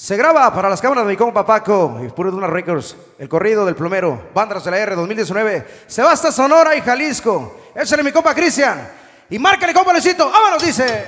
Se graba para las cámaras de mi compa Paco y Puro Duna Records, el corrido del plomero, Bandas de la R 2019. Se va hasta Sonora y Jalisco. Échale mi compa Cristian y márcale compa Luisito. ¡Vámonos! Dice.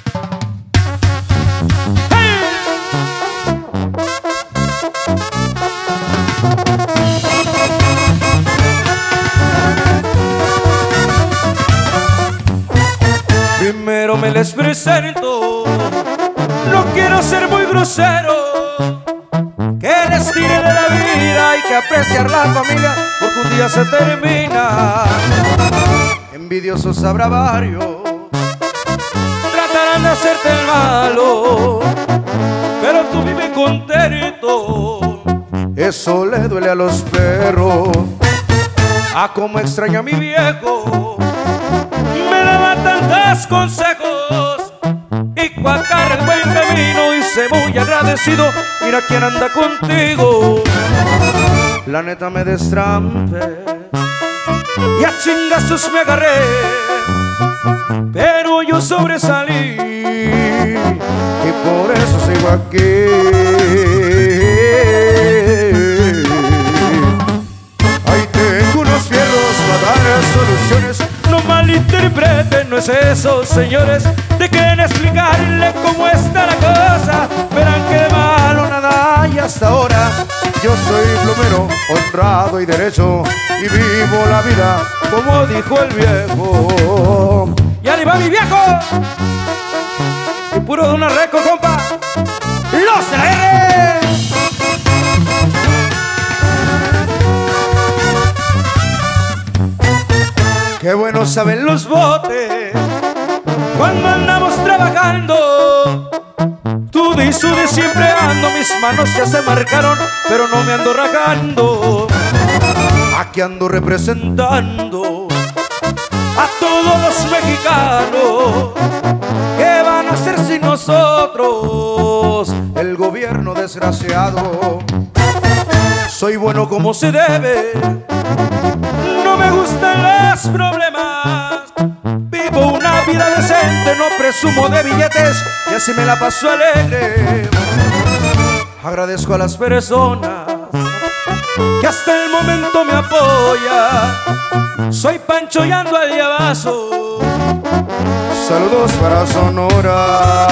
Primero me les presento, no quiero ser muy grosero, que les tire de la vida hay que apreciar la familia, porque un día se termina. Envidiosos habrá varios, tratarán de hacerte el malo, pero tú vive contento. eso le duele a los perros. Ah, como extraño a mi viejo, me daba tantos consejos y cuacar el buen camino, y sé muy agradecido. Mira quién anda contigo. La neta me destrampe Y a chingazos me agarré, pero yo sobresalí, y por eso sigo aquí. Ahí tengo unos fierros para dar soluciones. no malinterpreten, no es eso, señores. Dejen explicarle cómo está la cosa. Verán que de malo nada hay hasta ahora. Yo soy plomero, honrado y derecho, y vivo la vida como dijo el viejo. ¡Y ahí va mi viejo! Y Puro Duna Records, compa. ¡Los de la R! Qué bueno saben los botes cuando andamos trabajando. Tú de siempre ando, mis manos ya se marcaron, pero no me ando rajando. aquí ando representando. A todos los mexicanos, ¿qué van a hacer sin nosotros? El gobierno desgraciado. Soy bueno como se debe, no me gustan los problemas. Vivo una vida decente, no presumo de billetes, y así me la paso alegre. Agradezco a las Personas que hasta el momento me apoyan. Soy Pancho y ando al llavazo. saludos para Sonora.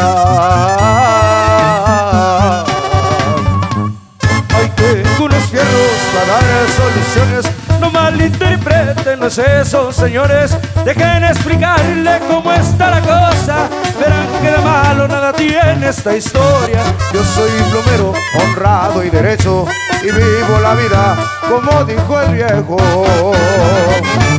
Hoy tengo unos fierros para dar soluciones. No malinterpreten, no es eso, señores. Dejen explicarle cómo está la cosa. Verán que de malo nada tiene esta historia. Yo soy plomero, honrado y derecho, y vivo la vida como dijo el viejo.